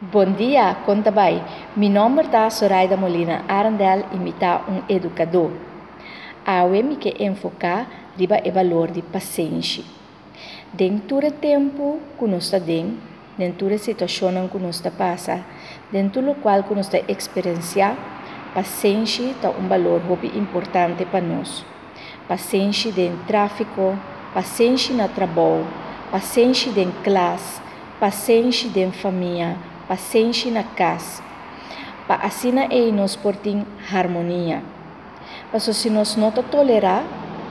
Bom dia, conta bem. Meu nome é Zoraida Molina Arandel e me tá educador. Eu me que enfocar riba o valor de paciência. Dentro do tempo que nós está dentro da situação que nós está passa, dentro do qual que nós está experienciar, paciência é valor muito importante para nós. Paciência no tráfico, paciência no trabalho, paciência em classe, paciência em família, paciência na casa. Para assim nós portem harmonia. Mas se nós não tolerar,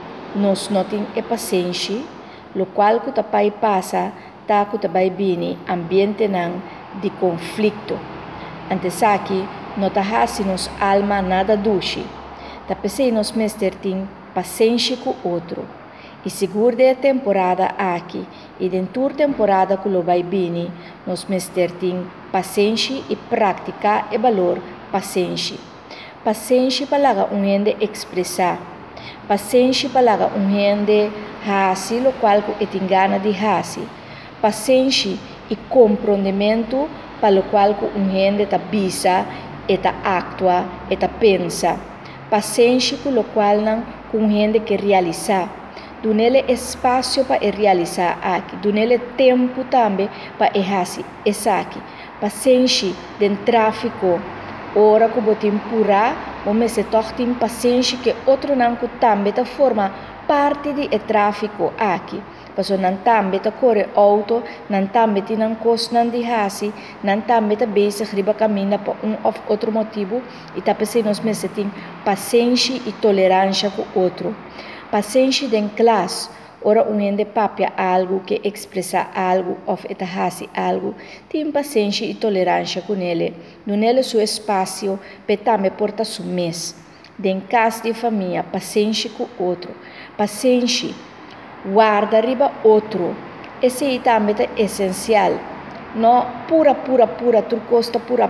nós não temos paciência, o qual que o pai passa, tá que vai vir ambiente de conflito. Antes aqui, não tá assim nos alma nada doce. Tá pensei nós mestre tem paciência com o outro. E seguro de temporada aqui e dentro da temporada que vai vir, nós mestre tem paciência e prática e valor paciência. Paciência para gente expressar. Paciência para gente fazer o qual que tem gana de fazer. Paciência e compreendimento para o qual que gente está bisa, está atua, está pensa. Paciência com o qual não gente que realizar. Dá-lhe espaço para realizar aqui. Dá-lhe tempo também para fazer isso aqui. Paciência no tráfico. Ora que você empurrar, você tem paciência que outro não também forma parte do tráfico aqui. Porque não também corre auto, não também tem coisa de fazer, não também base riba caminha por ou outro motivo. E tá pensando nós tem paciência e tolerância com o outro. Paciência em classe, ora gente papia algo que expressa algo ou está fazendo algo, tem paciência e tolerância com ele. Não é seu espaço, mas também porta seu mês. Em casa de família, paciência com o outro. Paciência, guarda riba outro. Esse também é essencial. Não pura, turcosta pura,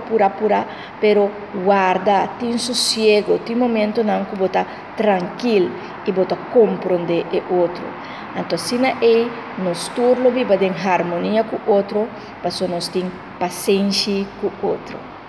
pero guarda, tem sossego, tem momento não que você tranquilo e você compreende o outro. Então, assim nós turlo viva em harmonia com o outro, para nós ter paciência com o outro.